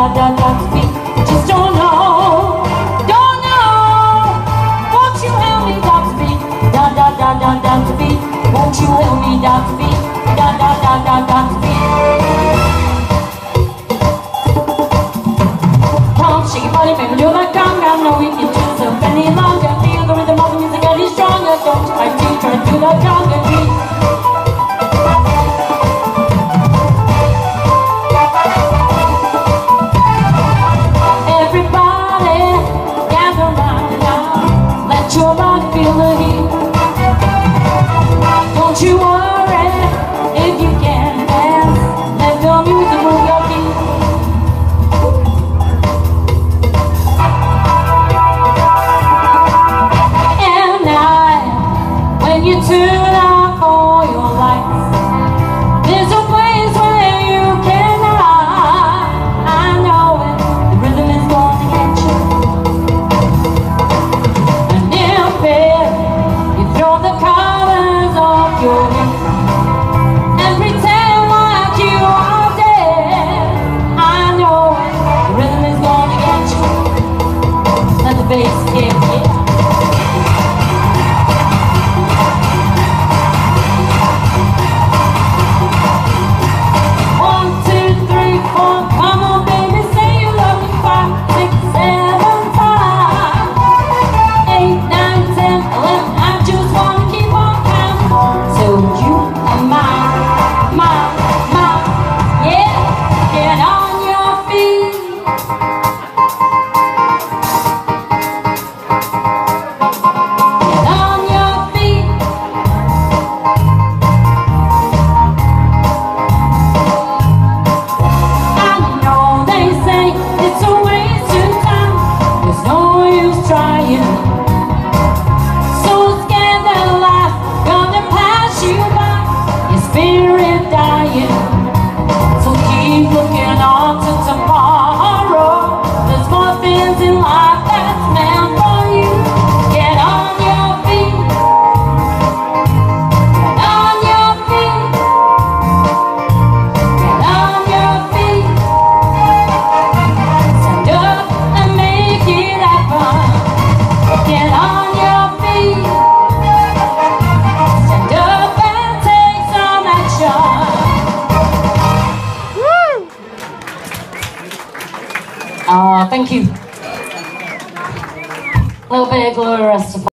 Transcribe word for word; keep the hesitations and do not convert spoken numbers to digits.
da da dance beat. Just don't know, don't know. Won't you help me dance beat? Da da da da dance beat. Won't you help me dance beat? Da da da da dance beat. Shake your body, baby, do like conga. No, we can do this any longer. Feel the rhythm of the music getting stronger. Don't try to try to do the conga beat. Everybody, gather round now. Let your body feel the heat. Don't you worry if you can't dance. Let the music move your feet. You turn off all your lights. There's a place where you can hide. I know it, the rhythm is gonna get you. And in bed, you throw the colors off your head and pretend like you are dead. I know it, the rhythm is gonna get you. Let the bass kick, yeah. Uh, thank you. A little bit of Gloria Estefan.